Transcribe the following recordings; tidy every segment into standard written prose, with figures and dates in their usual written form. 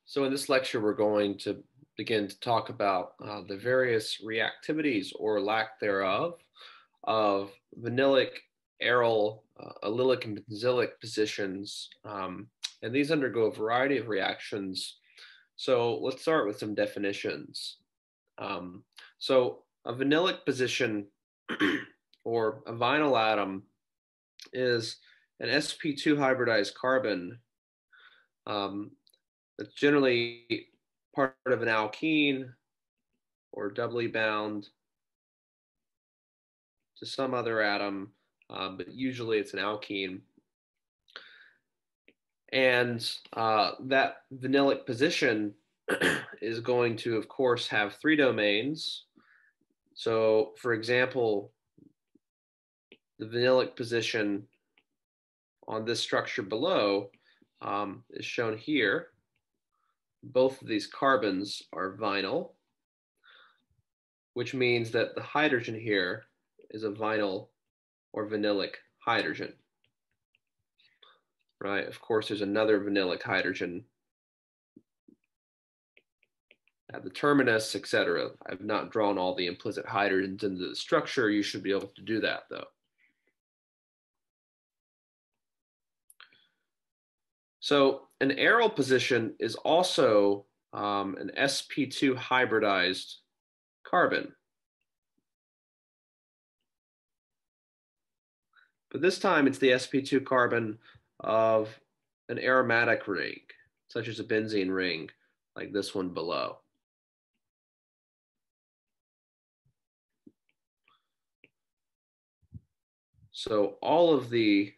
So in this lecture, we're going to begin to talk about the various reactivities or lack thereof of vinylic, aryl, allylic, and benzylic positions. And these undergo a variety of reactions. So let's start with some definitions. So a vinylic position or a vinyl atom is an sp2 hybridized carbon that's generally part of an alkene or doubly bound to some other atom, but usually it's an alkene. And that vinylic position is going to, of course, have three domains. So, for example, the vinylic position on this structure below is shown here. Both of these carbons are vinyl, which means that the hydrogen here is a vinyl or vinylic hydrogen, right? Of course, there's another vinylic hydrogen at the terminus, etc. I've not drawn all the implicit hydrogens into the structure. You should be able to do that, though. So an aryl position is also an sp2 hybridized carbon. But this time it's the sp2 carbon of an aromatic ring, such as a benzene ring, like this one below. So all of the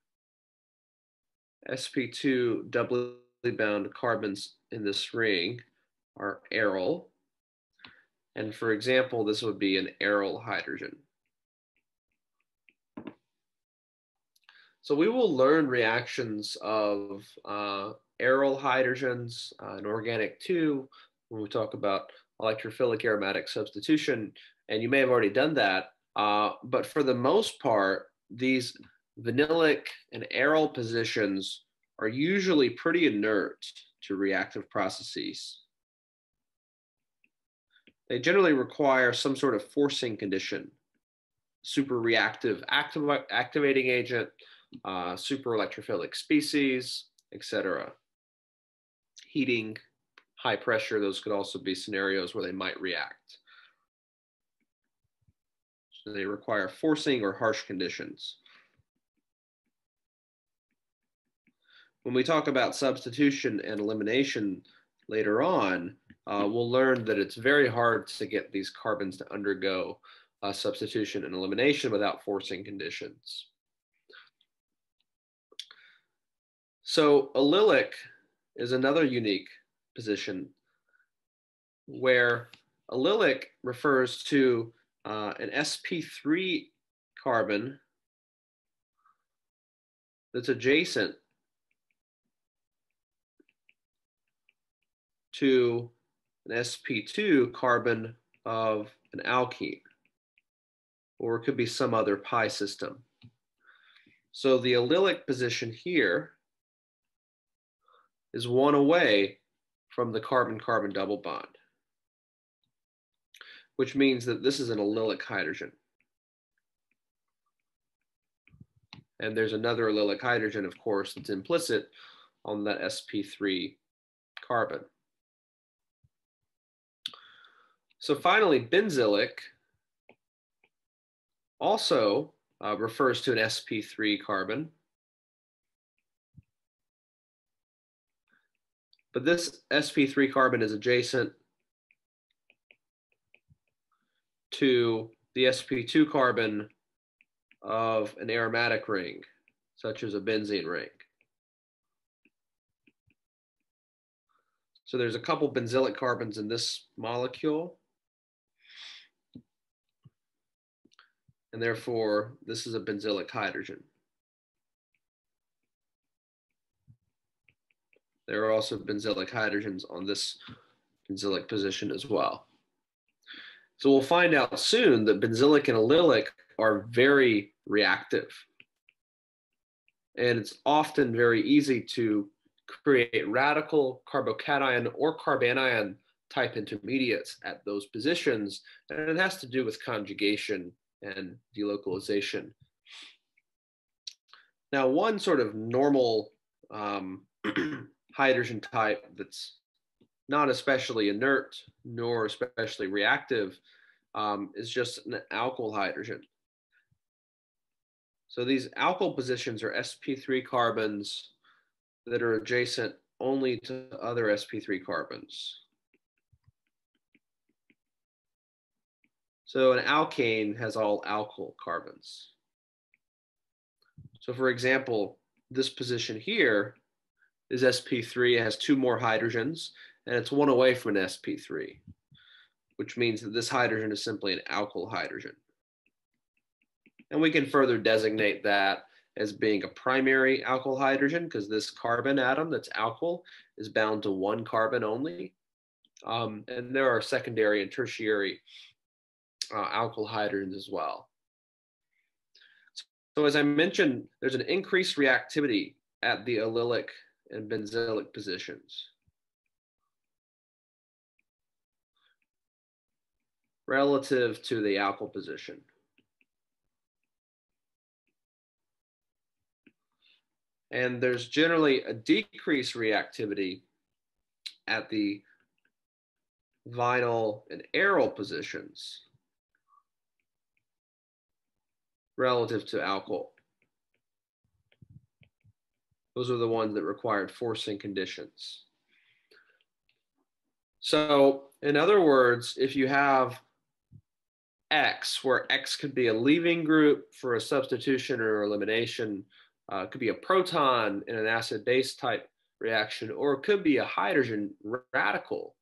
sp2 doubly bound carbons in this ring are aryl. And for example, this would be an aryl hydrogen. So we will learn reactions of aryl hydrogens in organic 2 when we talk about electrophilic aromatic substitution. And you may have already done that. But for the most part, these vinylic and aryl positions are usually pretty inert to reactive processes. They generally require some sort of forcing condition, super reactive activating agent, super electrophilic species, etc. Heating, high pressure, those could also be scenarios where they might react. So they require forcing or harsh conditions. When we talk about substitution and elimination later on, we'll learn that it's very hard to get these carbons to undergo substitution and elimination without forcing conditions. So allylic is another unique position where allylic refers to an sp3 carbon that's adjacent to an sp2 carbon of an alkene, or it could be some other pi system. So the allylic position here is one away from the carbon-carbon double bond, which means that this is an allylic hydrogen. And there's another allylic hydrogen, of course, that's implicit on that sp3 carbon. So finally, benzylic also refers to an sp3 carbon. But this sp3 carbon is adjacent to the sp2 carbon of an aromatic ring, such as a benzene ring. So there's a couple benzylic carbons in this molecule. And therefore, this is a benzylic hydrogen. There are also benzylic hydrogens on this benzylic position as well. So we'll find out soon that benzylic and allylic are very reactive. And it's often very easy to create radical carbocation or carbanion type intermediates at those positions, and it has to do with conjugation and delocalization. Now, one sort of normal hydrogen type that's not especially inert nor especially reactive is just an alkyl hydrogen. So these alkyl positions are sp3 carbons that are adjacent only to other sp3 carbons. So an alkane has all alkyl carbons. So for example, this position here is sp3, it has 2 more hydrogens, and it's 1 away from an sp3, which means that this hydrogen is simply an alkyl hydrogen. And we can further designate that as being a primary alkyl hydrogen because this carbon atom that's alkyl is bound to 1 carbon only. And there are secondary and tertiary alkyl hydrogens as well. So as I mentioned, there's an increased reactivity at the allylic and benzylic positions relative to the alkyl position. And there's generally a decreased reactivity at the vinyl and aryl positions relative to alkyl. Those are the ones that required forcing conditions. So in other words, if you have X, where X could be a leaving group for a substitution or elimination, it could be a proton in an acid-base type reaction, or it could be a hydrogen radical.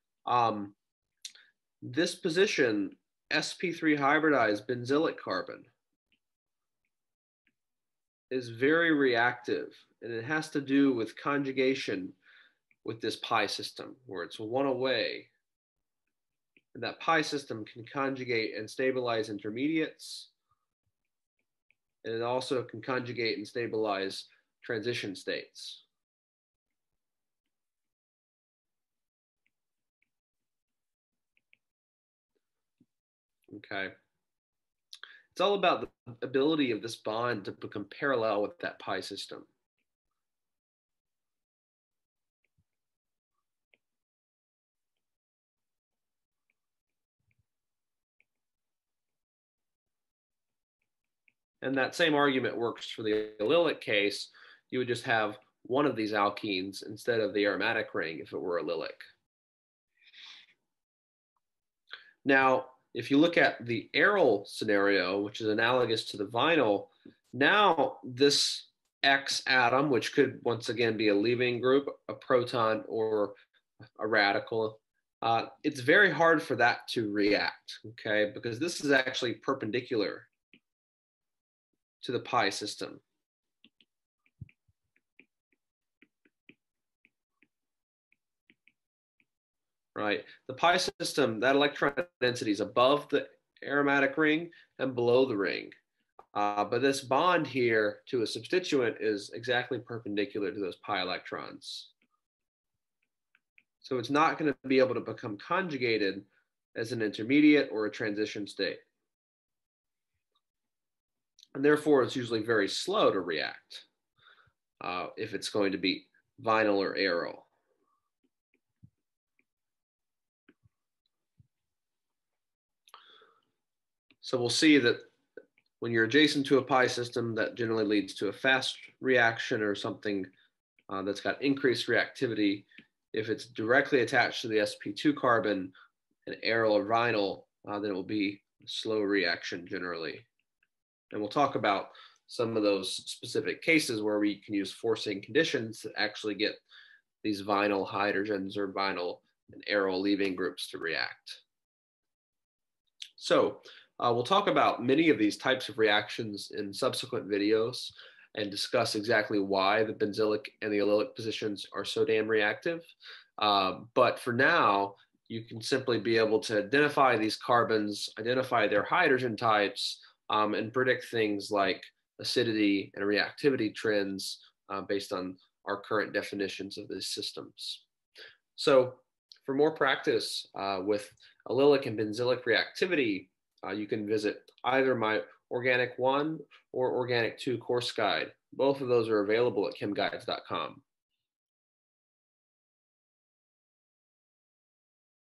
This position, sp3 hybridized benzylic carbon, is very reactive, and it has to do with conjugation with this pi system, where it's 1 away. And that pi system can conjugate and stabilize intermediates, and it also can conjugate and stabilize transition states. Okay. It's all about the ability of this bond to become parallel with that pi system. And that same argument works for the allylic case. You would just have one of these alkenes instead of the aromatic ring if it were allylic. Now, if you look at the aryl scenario, which is analogous to the vinyl, now this X atom, which could once again be a leaving group, a proton, or a radical, it's very hard for that to react, okay? Because this is actually perpendicular to the pi system. Right, the pi system, that electron density is above the aromatic ring and below the ring. But this bond here to a substituent is exactly perpendicular to those pi electrons. So it's not going to be able to become conjugated as an intermediate or a transition state. And therefore, it's usually very slow to react if it's going to be vinyl or aryl. So we'll see that when you're adjacent to a pi system, that generally leads to a fast reaction or something that's got increased reactivity. If it's directly attached to the sp2 carbon, an aryl or vinyl, then it will be a slow reaction generally. And we'll talk about some of those specific cases where we can use forcing conditions to actually get these vinyl hydrogens or vinyl and aryl leaving groups to react. So we'll talk about many of these types of reactions in subsequent videos and discuss exactly why the benzylic and the allylic positions are so damn reactive. But for now, you can simply be able to identify these carbons, identify their hydrogen types, and predict things like acidity and reactivity trends based on our current definitions of these systems. So for more practice with allylic and benzylic reactivity, you can visit either my Organic 1 or Organic 2 course guide. Both of those are available at chemguides.com.